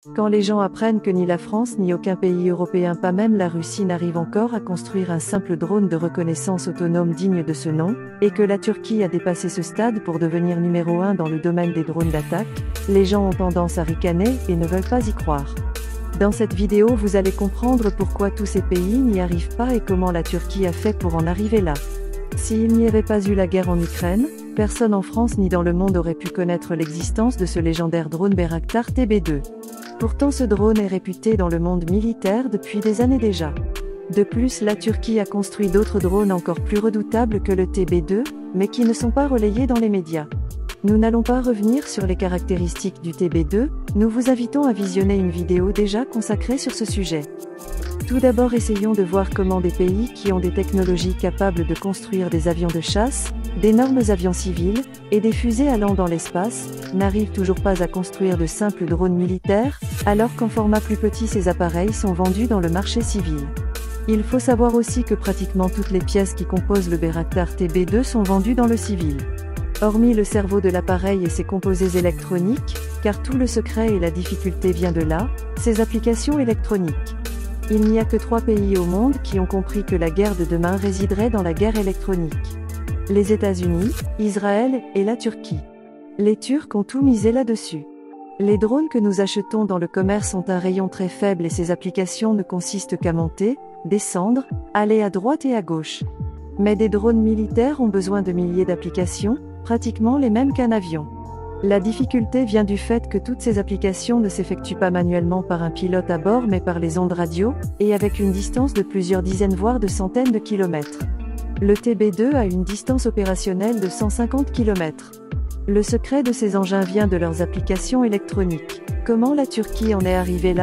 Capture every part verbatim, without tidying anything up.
Quand les gens apprennent que ni la France ni aucun pays européen, pas même la Russie, n'arrive encore à construire un simple drone de reconnaissance autonome digne de ce nom, et que la Turquie a dépassé ce stade pour devenir numéro un dans le domaine des drones d'attaque, les gens ont tendance à ricaner et ne veulent pas y croire. Dans cette vidéo, vous allez comprendre pourquoi tous ces pays n'y arrivent pas et comment la Turquie a fait pour en arriver là. S'il n'y avait pas eu la guerre en Ukraine, personne en France ni dans le monde aurait pu connaître l'existence de ce légendaire drone Bayraktar T B deux. Pourtant ce drone est réputé dans le monde militaire depuis des années déjà. De plus, la Turquie a construit d'autres drones encore plus redoutables que le T B deux, mais qui ne sont pas relayés dans les médias. Nous n'allons pas revenir sur les caractéristiques du T B deux, nous vous invitons à visionner une vidéo déjà consacrée sur ce sujet. Tout d'abord, essayons de voir comment des pays qui ont des technologies capables de construire des avions de chasse, d'énormes avions civils, et des fusées allant dans l'espace, n'arrivent toujours pas à construire de simples drones militaires, alors qu'en format plus petit ces appareils sont vendus dans le marché civil. Il faut savoir aussi que pratiquement toutes les pièces qui composent le Bayraktar T B deux sont vendues dans le civil. Hormis le cerveau de l'appareil et ses composés électroniques, car tout le secret et la difficulté vient de là, ses applications électroniques. Il n'y a que trois pays au monde qui ont compris que la guerre de demain résiderait dans la guerre électronique. Les États-Unis, Israël et la Turquie. Les Turcs ont tout misé là-dessus. Les drones que nous achetons dans le commerce ont un rayon très faible et ces applications ne consistent qu'à monter, descendre, aller à droite et à gauche. Mais des drones militaires ont besoin de milliers d'applications, pratiquement les mêmes qu'un avion. La difficulté vient du fait que toutes ces applications ne s'effectuent pas manuellement par un pilote à bord mais par les ondes radio, et avec une distance de plusieurs dizaines voire de centaines de kilomètres. Le T B deux a une distance opérationnelle de cent cinquante kilomètres. Le secret de ces engins vient de leurs applications électroniques. Comment la Turquie en est arrivée là ?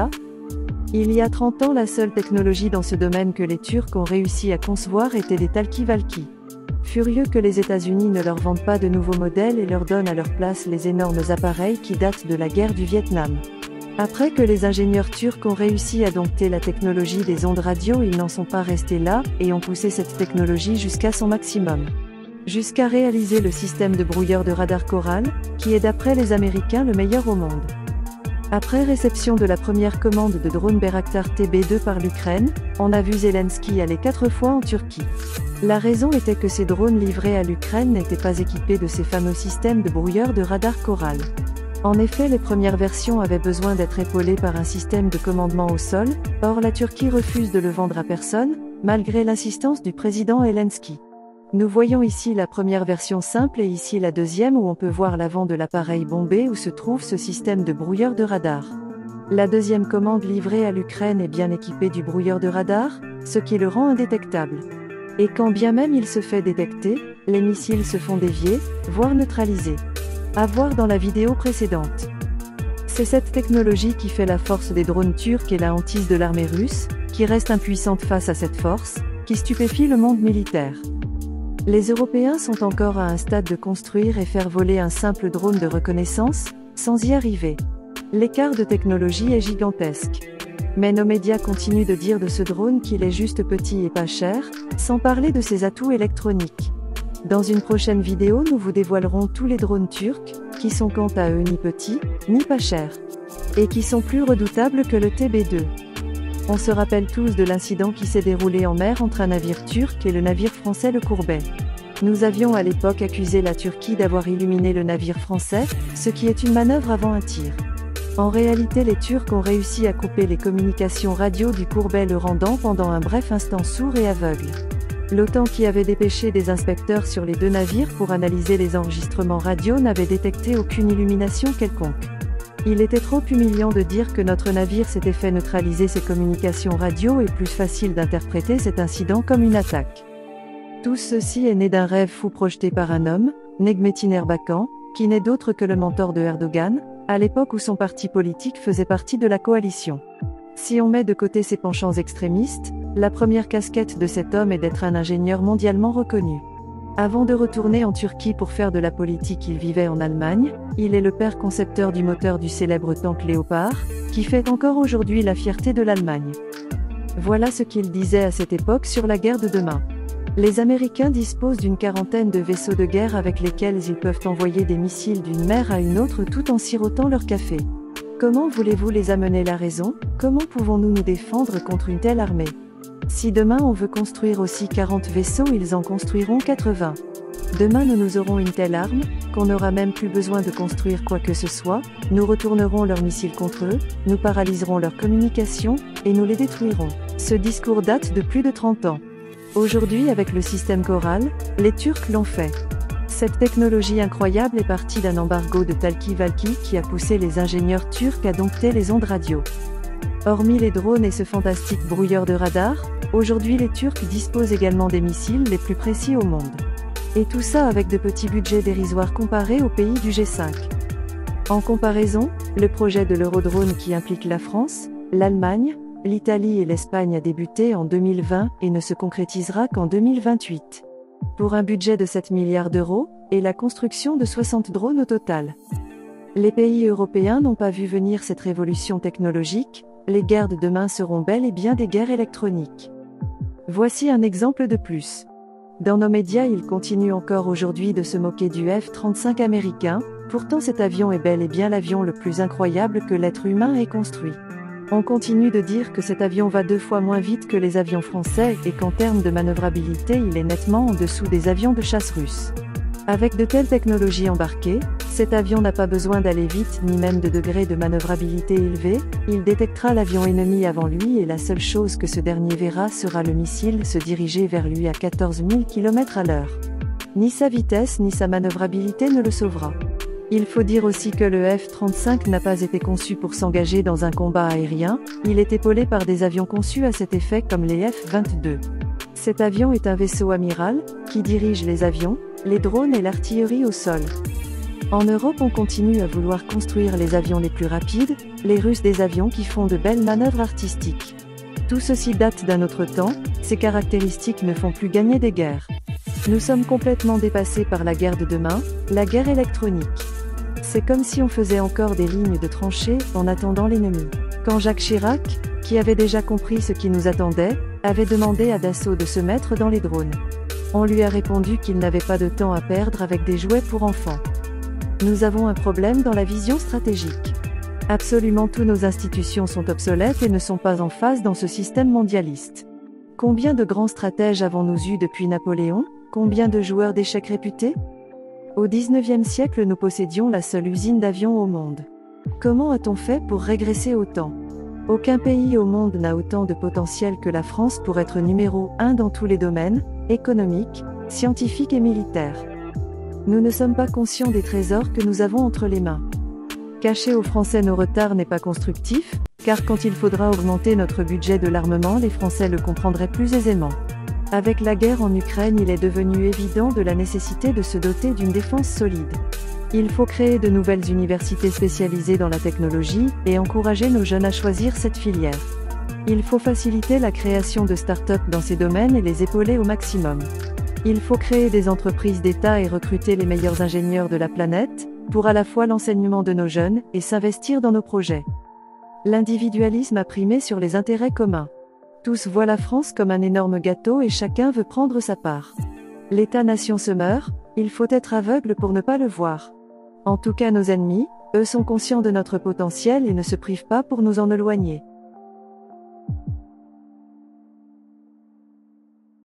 Il y a trente ans, la seule technologie dans ce domaine que les Turcs ont réussi à concevoir était des talkie-walkie. Furieux que les États-Unis ne leur vendent pas de nouveaux modèles et leur donnent à leur place les énormes appareils qui datent de la guerre du Vietnam. Après que les ingénieurs turcs ont réussi à dompter la technologie des ondes radio, ils n'en sont pas restés là, et ont poussé cette technologie jusqu'à son maximum. Jusqu'à réaliser le système de brouilleur de radar Coral, qui est d'après les Américains le meilleur au monde. Après réception de la première commande de drone Bayraktar T B deux par l'Ukraine, on a vu Zelensky aller quatre fois en Turquie. La raison était que ces drones livrés à l'Ukraine n'étaient pas équipés de ces fameux systèmes de brouilleur de radar Coral. En effet, les premières versions avaient besoin d'être épaulées par un système de commandement au sol, or la Turquie refuse de le vendre à personne, malgré l'insistance du président Zelensky. Nous voyons ici la première version simple et ici la deuxième où on peut voir l'avant de l'appareil bombé où se trouve ce système de brouilleur de radar. La deuxième commande livrée à l'Ukraine est bien équipée du brouilleur de radar, ce qui le rend indétectable. Et quand bien même il se fait détecter, les missiles se font dévier, voire neutraliser. À voir dans la vidéo précédente. C'est cette technologie qui fait la force des drones turcs et la hantise de l'armée russe, qui reste impuissante face à cette force, qui stupéfie le monde militaire. Les Européens sont encore à un stade de construire et faire voler un simple drone de reconnaissance, sans y arriver. L'écart de technologie est gigantesque. Mais nos médias continuent de dire de ce drone qu'il est juste petit et pas cher, sans parler de ses atouts électroniques. Dans une prochaine vidéo, nous vous dévoilerons tous les drones turcs, qui sont quant à eux ni petits, ni pas chers. Et qui sont plus redoutables que le T B deux. On se rappelle tous de l'incident qui s'est déroulé en mer entre un navire turc et le navire français le Courbet. Nous avions à l'époque accusé la Turquie d'avoir illuminé le navire français, ce qui est une manœuvre avant un tir. En réalité, les Turcs ont réussi à couper les communications radio du Courbet, le rendant pendant un bref instant sourd et aveugle. L'OTAN, qui avait dépêché des inspecteurs sur les deux navires pour analyser les enregistrements radio, n'avait détecté aucune illumination quelconque. Il était trop humiliant de dire que notre navire s'était fait neutraliser ses communications radio et plus facile d'interpréter cet incident comme une attaque. Tout ceci est né d'un rêve fou projeté par un homme, Necmettin Erbakan, qui n'est d'autre que le mentor de Erdogan, à l'époque où son parti politique faisait partie de la coalition. Si on met de côté ses penchants extrémistes, la première casquette de cet homme est d'être un ingénieur mondialement reconnu. Avant de retourner en Turquie pour faire de la politique, il vivait en Allemagne. Il est le père concepteur du moteur du célèbre tank Léopard, qui fait encore aujourd'hui la fierté de l'Allemagne. Voilà ce qu'il disait à cette époque sur la guerre de demain. Les Américains disposent d'une quarantaine de vaisseaux de guerre avec lesquels ils peuvent envoyer des missiles d'une mer à une autre tout en sirotant leur café. Comment voulez-vous les amener la raison? Comment pouvons-nous nous défendre contre une telle armée? Si demain on veut construire aussi quarante vaisseaux, ils en construiront quatre-vingts. Demain nous nous aurons une telle arme, qu'on n'aura même plus besoin de construire quoi que ce soit, nous retournerons leurs missiles contre eux, nous paralyserons leur communication, et nous les détruirons. Ce discours date de plus de trente ans. Aujourd'hui avec le système Coral, les Turcs l'ont fait. Cette technologie incroyable est partie d'un embargo de talkie-walkie qui a poussé les ingénieurs turcs à dompter les ondes radio. Hormis les drones et ce fantastique brouilleur de radar, aujourd'hui les Turcs disposent également des missiles les plus précis au monde. Et tout ça avec de petits budgets dérisoires comparés aux pays du G cinq. En comparaison, le projet de l'Eurodrone qui implique la France, l'Allemagne, l'Italie et l'Espagne a débuté en deux mille vingt et ne se concrétisera qu'en deux mille vingt-huit. Pour un budget de sept milliards d'euros, et la construction de soixante drones au total. Les pays européens n'ont pas vu venir cette révolution technologique, les guerres de demain seront bel et bien des guerres électroniques. Voici un exemple de plus. Dans nos médias, ils continuent encore aujourd'hui de se moquer du F trente-cinq américain, pourtant cet avion est bel et bien l'avion le plus incroyable que l'être humain ait construit. On continue de dire que cet avion va deux fois moins vite que les avions français et qu'en termes de manœuvrabilité il est nettement en dessous des avions de chasse russes. Avec de telles technologies embarquées, cet avion n'a pas besoin d'aller vite ni même de degrés de manœuvrabilité élevés, il détectera l'avion ennemi avant lui et la seule chose que ce dernier verra sera le missile se diriger vers lui à quatorze mille kilomètres à l'heure. Ni sa vitesse ni sa manœuvrabilité ne le sauvera. Il faut dire aussi que le F trente-cinq n'a pas été conçu pour s'engager dans un combat aérien, il est épaulé par des avions conçus à cet effet comme les F vingt-deux. Cet avion est un vaisseau amiral, qui dirige les avions, les drones et l'artillerie au sol. En Europe on continue à vouloir construire les avions les plus rapides, les Russes des avions qui font de belles manœuvres artistiques. Tout ceci date d'un autre temps, ces caractéristiques ne font plus gagner des guerres. Nous sommes complètement dépassés par la guerre de demain, la guerre électronique. C'est comme si on faisait encore des lignes de tranchées en attendant l'ennemi. Quand Jacques Chirac, qui avait déjà compris ce qui nous attendait, avait demandé à Dassault de se mettre dans les drones. On lui a répondu qu'il n'avait pas de temps à perdre avec des jouets pour enfants. Nous avons un problème dans la vision stratégique. Absolument toutes nos institutions sont obsolètes et ne sont pas en phase dans ce système mondialiste. Combien de grands stratèges avons-nous eu depuis Napoléon? Combien de joueurs d'échecs réputés? Au dix-neuvième siècle nous possédions la seule usine d'avions au monde. Comment a-t-on fait pour régresser autant? Aucun pays au monde n'a autant de potentiel que la France pour être numéro un dans tous les domaines, économiques, scientifiques et militaires. Nous ne sommes pas conscients des trésors que nous avons entre les mains. Cacher aux Français nos retards n'est pas constructif, car quand il faudra augmenter notre budget de l'armement, les Français le comprendraient plus aisément. Avec la guerre en Ukraine, il est devenu évident de la nécessité de se doter d'une défense solide. Il faut créer de nouvelles universités spécialisées dans la technologie, et encourager nos jeunes à choisir cette filière. Il faut faciliter la création de start-up dans ces domaines et les épauler au maximum. Il faut créer des entreprises d'État et recruter les meilleurs ingénieurs de la planète, pour à la fois l'enseignement de nos jeunes, et s'investir dans nos projets. L'individualisme a primé sur les intérêts communs. Tous voient la France comme un énorme gâteau et chacun veut prendre sa part. L'État-nation se meurt, il faut être aveugle pour ne pas le voir. En tout cas nos ennemis, eux sont conscients de notre potentiel et ne se privent pas pour nous en éloigner.